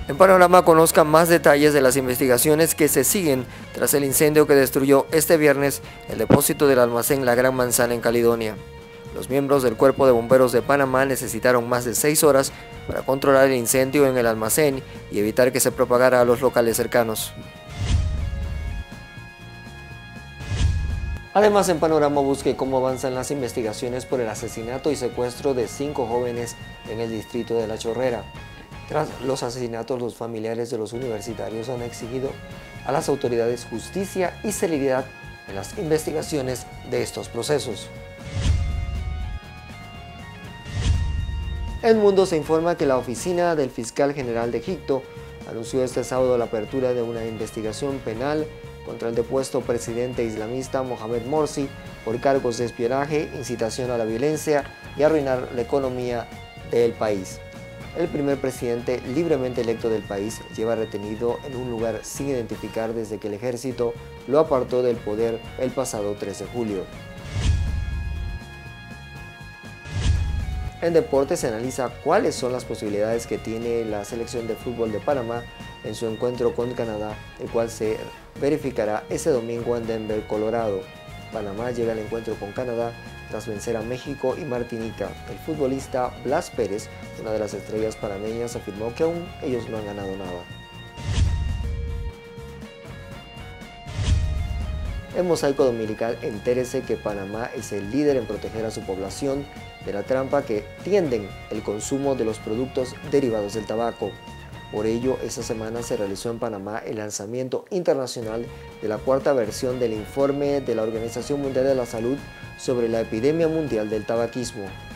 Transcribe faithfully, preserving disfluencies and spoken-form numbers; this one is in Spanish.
En Panorama conozca más detalles de las investigaciones que se siguen tras el incendio que destruyó este viernes el depósito del almacén La Gran Manzana en Caledonia. Los miembros del Cuerpo de Bomberos de Panamá necesitaron más de seis horas para controlar el incendio en el almacén y evitar que se propagara a los locales cercanos. Además, en Panorama busque cómo avanzan las investigaciones por el asesinato y secuestro de cinco jóvenes en el distrito de La Chorrera. Tras los asesinatos, los familiares de los universitarios han exigido a las autoridades justicia y celeridad en las investigaciones de estos procesos. El Mundo se informa que la oficina del fiscal general de Egipto anunció este sábado la apertura de una investigación penal contra el depuesto presidente islamista Mohamed Morsi por cargos de espionaje, incitación a la violencia y arruinar la economía del país. El primer presidente libremente electo del país lleva retenido en un lugar sin identificar desde que el ejército lo apartó del poder el pasado tres de julio. En deportes se analiza cuáles son las posibilidades que tiene la selección de fútbol de Panamá en su encuentro con Canadá, el cual se verificará ese domingo en Denver, Colorado. Panamá llega al encuentro con Canadá tras vencer a México y Martinica. El futbolista Blas Pérez, una de las estrellas panameñas, afirmó que aún ellos no han ganado nada. En Mosaico Dominical, entérese que Panamá es el líder en proteger a su población de la trampa que tienden el consumo de los productos derivados del tabaco. Por ello, esta semana se realizó en Panamá el lanzamiento internacional de la cuarta versión del informe de la Organización Mundial de la Salud sobre la epidemia mundial del tabaquismo.